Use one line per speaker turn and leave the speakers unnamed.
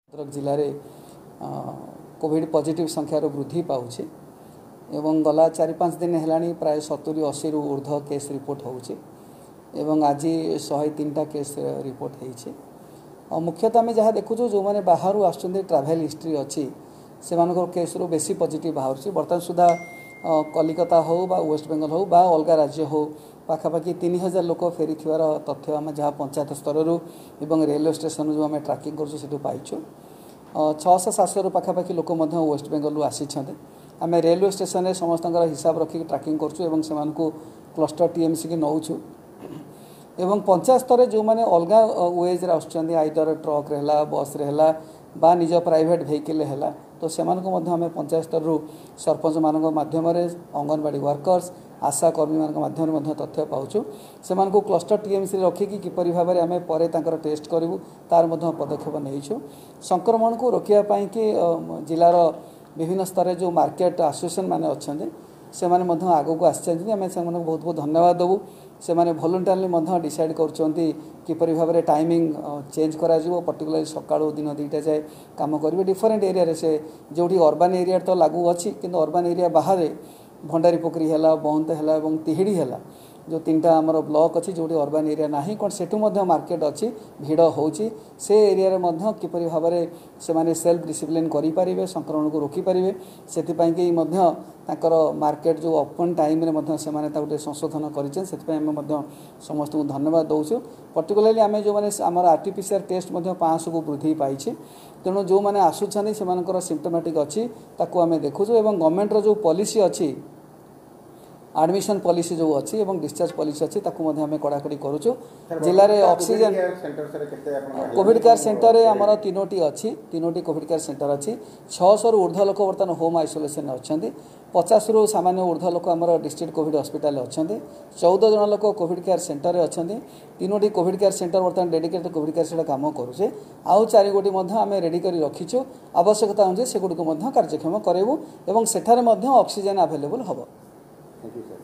भद्रक जिले में Covid positive संख्यार वृद्धि पाऊँच एवं गला 4-5 दिन है प्राय 70-80 रु ऊर्ध्व केस रिपोर्ट होउछि एवं आज 103टा केस रिपोर्ट होइछि। मुख्यतः आम जहाँ देखु जो मैंने बाहर आसुँच ट्राभेल हिस्ट्री अच्छी से केस रु बेसी पॉजिटिव बाहर बर्तमान सुधा कलिकता हो बा वेस्ट बेंगल हो बा अलग राज्य हो पाखापाखि 3000 लोक फेरी थिवार तथ्य आम जहाँ पंचायत स्तर रु एवं रेलवे स्टेशन जो आम ट्राकिंग करूँ पाइछु। 600-700 रु पाखापाखि लोक वेस्ट बेंगल रु आसी आम रेलवे स्टेशन में समस्त हिसाब रखिक ट्राकिंग करूँ क्लस्टर टीएमसी की नौचु एवं पंचायत स्तर जो मैंने अलग वेज आसुँच आइदर ट्रक रहा बस रहा बा निज प्राइवेट वेहिकल है तो से आम पंचायत स्तर रु सरपंच मान मध्यम अंगनवाड़ी वर्कर्स आशा कर्मी माध्यम तथ्य पाऊँ से क्लस्टर टीएमसी रखिकी किपरि भाव में आम पर टेस्ट करूँ तार पदक्षेप नहीं संक्रमण को रोकने कि जिलार विभिन्न स्तर जो मार्केट एसोसिएशन माने अच्छा से आग को आम से बहुत बहुत धन्यवाद देवु से वॉलंटियरली डिसाइड करपरि भाव में टाइमिंग चेंज करा पर्टिकुलर सकाळु दिन 2टा जाए काम करेंगे डिफरेंट एरिया से जो अर्बान एरिया तो लागू अच्छी कि अर्बान एरिया बाहर भंडारी पोखरी है बहंत है तिहिड़ी है जो 3टा आमर ब्लॉक अच्छी जो अर्बान एरिया ना कौन सेठू मार्केट अच्छी भिड़ होची से एरिया रे किपरि भाव में से सेल्फ डिसिप्लिन करें संक्रमण को रोकीपारे से मार्केट जो ओपन टाइम रे से संशोधन करें समस्त को धन्यवाद दौचु। पर्टिकुलरली आम जो मैंने आम आरटीपीसीआर टेस्ट 500 को वृद्धि पाई तेणु जो मैंने आसुँच से सिम्पटोमेटिक अच्छी आम देखु गवर्नमेंट जो पॉलिसी अच्छी एडमिशन पॉलिसी जो अच्छी एवं डिस्चार्ज पॉलिसी अच्छी आम कड़ाकड़ी करुचु। जिले में ऑक्सीजन कोविड केयर सेंटर में आमर 3टी अच्छी 3टी कोविड केयर सेंटर अच्छी 600 रु ऊर्ध्व लोक बर्तमान होम आइसोलेशन अच्छा 50 रु सामान्य ऊर्ध्व लोक आमर डिस्ट्रिक्ट कोविड हॉस्पिटल अच्छा 14 जन लोक कोविड केयर सेंटर में अच्छा 3टी कोविड केयर सेंटर बर्तमान डेडिकेटेड कोविड केयर सेंटर काम करुचे आउ 4 गोटी आम रेडी कर रखीचु आवश्यकता अनुसार से गुड़ को कार्यक्षम करेबू एवं सेठारे ऑक्सीजन अवेलेबल हम।
Thank you, sir.